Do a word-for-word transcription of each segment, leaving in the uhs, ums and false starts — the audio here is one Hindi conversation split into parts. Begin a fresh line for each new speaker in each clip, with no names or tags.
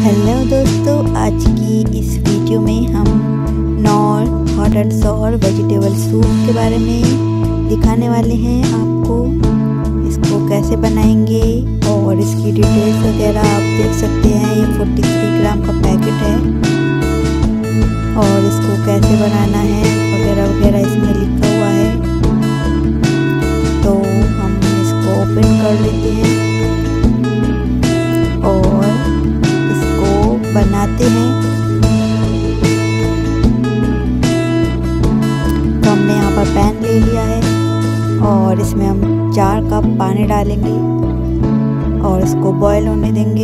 हेलो दोस्तों, आज की इस वीडियो में हम Knorr hot and sour vegetable soup के बारे में दिखाने वाले हैं आपको। इसको कैसे बनाएंगे और इसकी डिटेल्स वगैरह आप देख सकते हैं। ये तैंतालीस ग्राम का पैकेट है और इसको कैसे बनाना है वगैरह वगैरह इसमें लिखा हुआ है। तो हम इसको ओपन कर लेते हैं और बनाते हैं। तो हमने यहाँ पर पैन ले लिया है और इसमें हम चार कप पानी डालेंगे और इसको बॉईल होने देंगे।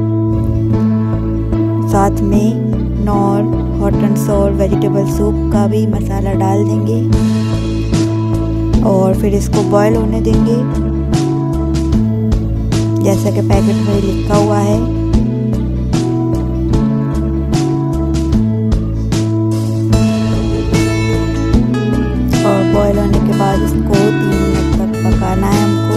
साथ में Knorr hot and sour vegetable soup का भी मसाला डाल देंगे और फिर इसको बॉईल होने देंगे जैसा कि पैकेट में लिखा हुआ है। बॉयल होने के बाद इसको तीन मिनट तक पकाना है हमको।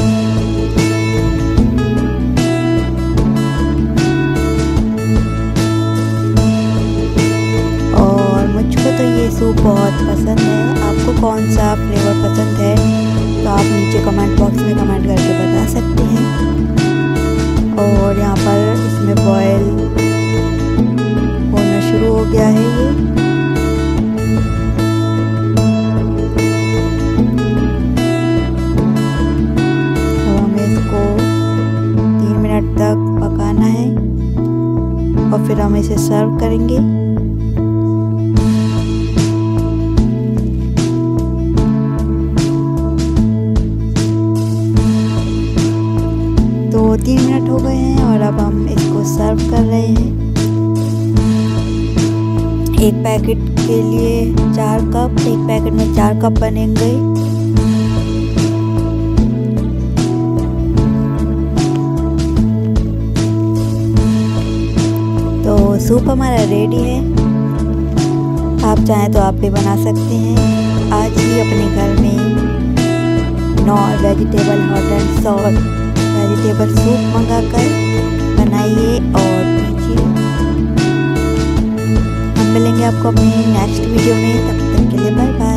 और मुझको तो ये सूप बहुत पसंद है। आपको कौन सा फ्लेवर पसंद है तो आप नीचे कमेंट बॉक्स में कमेंट करके बता सकते हैं। और यहाँ पर इसमें बॉयल होना शुरू हो गया है ये। तक पकाना है और फिर हम इसे सर्व करेंगे। तो तीन मिनट हो गए हैं और अब हम इसको सर्व कर रहे हैं। एक पैकेट के लिए चार कप, एक पैकेट में चार कप बनेंगे। तो सूप हमारा रेडी है। आप चाहें तो आप भी बना सकते हैं। आज ही अपने घर में Knorr vegetable hot and sour vegetable soup मंगाकर बनाइए और पीजिए। हम मिलेंगे आपको अपनी नेक्स्ट वीडियो में। तब तक के लिए बाय बाय।